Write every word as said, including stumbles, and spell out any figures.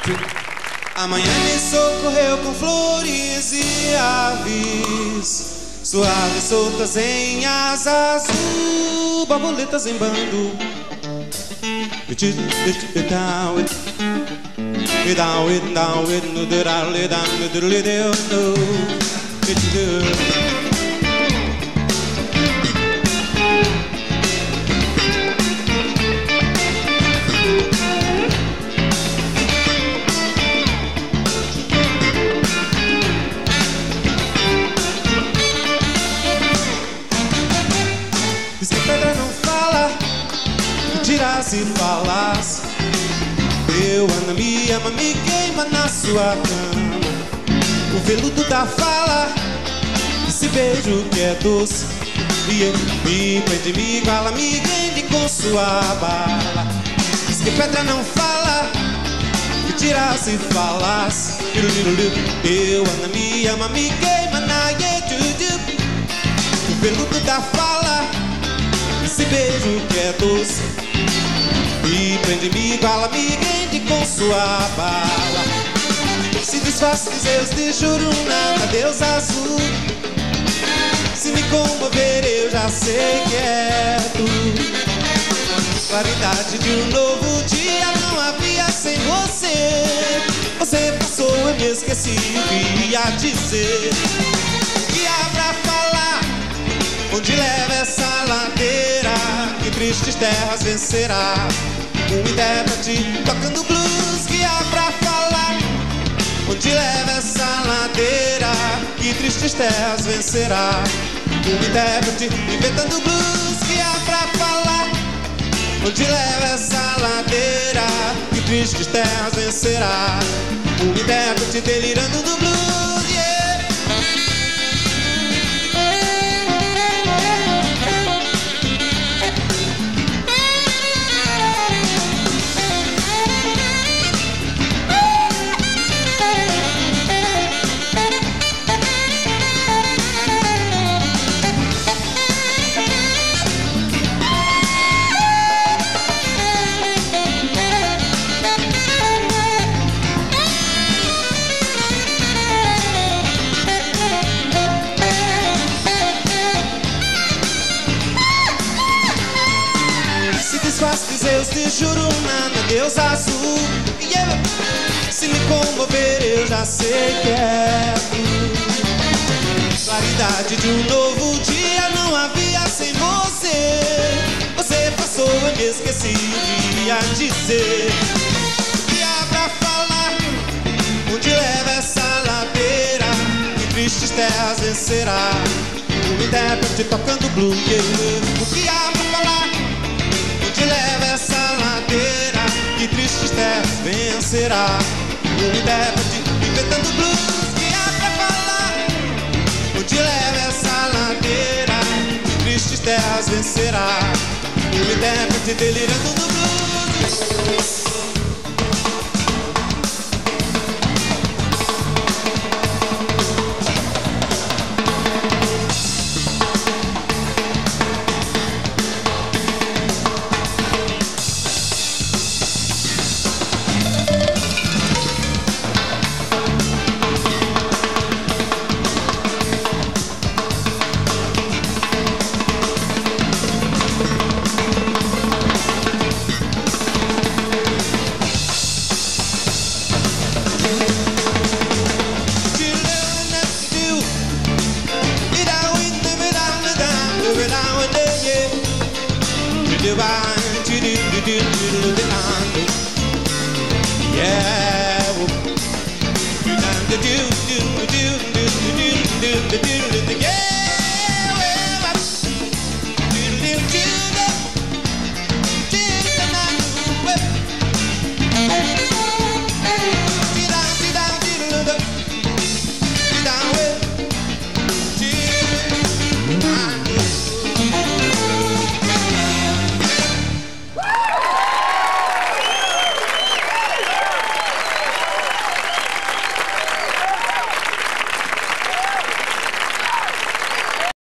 Amanhã me socorreu com flores e aves, suaves soltas em asa azul, borboletas em bando. Down it, down it, down it, no down it, down it, down it, no. Diz que pedra não fala, mentira se falas. Eu amo, me ama, me queima na sua cama. O veludo da fala, esse beijo que é doce. E eu me prende, me iguala, me rende com sua bala. Diz que pedra não fala, mentira se falas. Eu amo, me ama, me queima na yetudu. O veludo da fala, esse beijo que é doce. Me prende, me iguala, me rende com sua bala. Se desfaz Zeus de Juruna, na deusa azul. Se me comover eu já sei que é tu. Claridade de um novo dia não havia sem você. Você passou, eu me esqueci, ia dizer que há pra falar. Onde leva essa ladeira, que tristes terras vencerá. Um intérprete tocando blues que há pra falar. Onde leva essa ladeira, que tristes terras vencerá. Um intérprete inventando blues que há pra falar. Onde leva essa ladeira, que tristes terras vencerá. Um intérprete delirando no blues, yeah. Zeus de Juruna, na deusa azul. Yeah. Se me comover eu já sei que é tu. Claridade de um novo dia não havia sem você. Você passou, eu me esqueci, ia dizer que há pra falar. Onde leva essa ladeira, que tristes terras vencerá. Um intérprete tocando blues, yeah. O que há pra falar? Onde leva essa ladeira, que tristes terras vencerá. Um intérprete inventando blues que há pra falar. Onde leva essa ladeira, que tristes terras vencerá. Um intérprete delirando no blues. Yeah.